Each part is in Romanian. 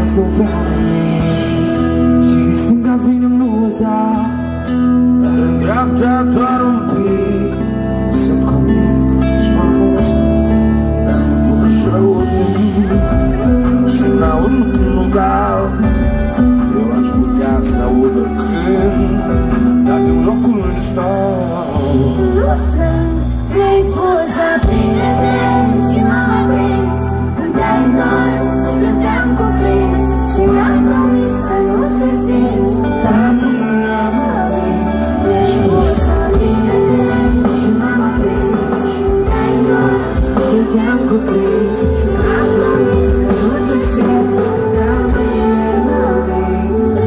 nu vreau nimic și din stânga vine muza, dar în dreapta doar un pic. Sunt conmic și mă amuz, dar nu pot să aud nimic și n-aud când nu vreau. Eu aș putea să aud oricând, dar din locul unde stau. Nu plâng, mi-ai spus bine vrei și m-am aprins. Când te-ai întors, eu te-am cuprins și mi-am promis să nu te simți. Dar mâine mi-ai spus bine vrei și m-am aprins. Când te-ai întors, eu te-am cuprins și mi-am promis să nu te simți. Dar mâine mă vei.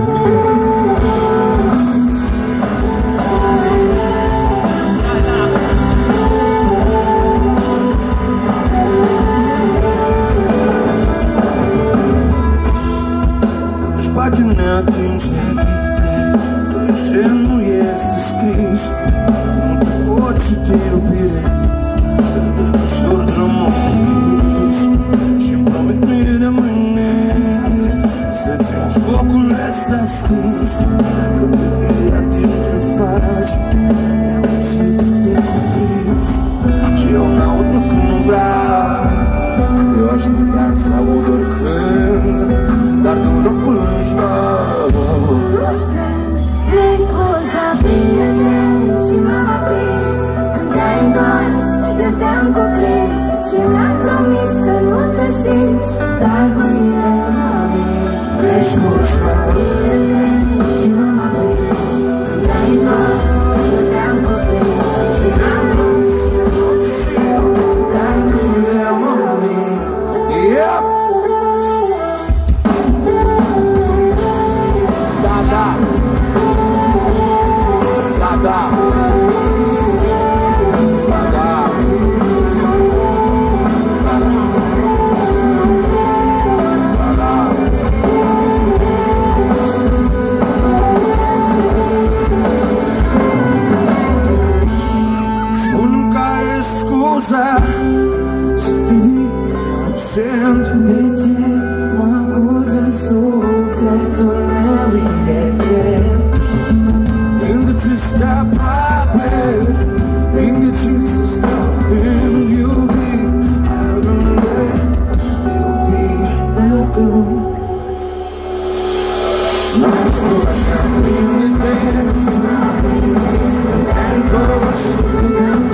Pagina atinge, tot ce nu este scris. Nu te pot citi iubire, de ușor drămăris. Și-mi promit mâine de mâine să țin focul ăsta stins. Că privirea dintre pagini e uțit de cuprins. Și eu n-aud când nu vreau. Eu aș putea să aud oricând, dar din locul în școală. Mi-ai spus bine vrei și m-am aprins. Când te-ai întors, eu te-am cuprins și mi-am promis să nu te simți. Dar mâine mă vei. Mi-ai spus bine vrei și m-am aprins. Când te-ai întors, eu te-am cuprins și mi-am promis să nu te simți. dar mâine mă vei. Spune-mi care scuza să devii absent. De ce mă acuză sufletul meu indecent? Gândeți să aproape, gândeți să stau când iubi. Ai gânde, iubi negând. N-ai spus așa bine de când te-ai întors.